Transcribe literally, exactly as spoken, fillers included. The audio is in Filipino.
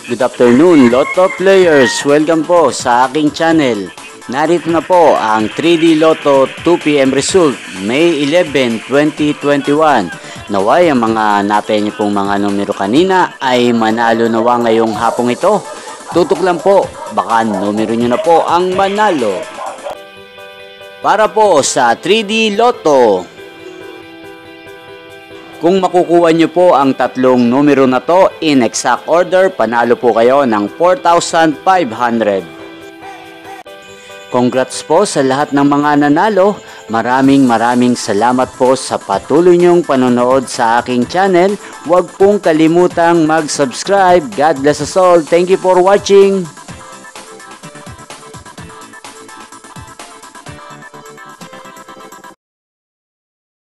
Good afternoon, Lotto players! Welcome po sa aking channel. Narito na po ang three D Lotto two P M result, May eleventh, twenty twenty-one. Naway ang mga natin pong mga numero kanina ay manalo nawa ngayong hapong ito. Tutok lang po, baka numero nyo na po ang manalo. Para po sa three D Lotto, kung makukuha nyo po ang tatlong numero na to in exact order, panalo po kayo ng four thousand five hundred. Congrats po sa lahat ng mga nanalo. Maraming maraming salamat po sa patuloy nyong panonood sa aking channel. Huwag pong kalimutang mag-subscribe. God bless us all. Thank you for watching.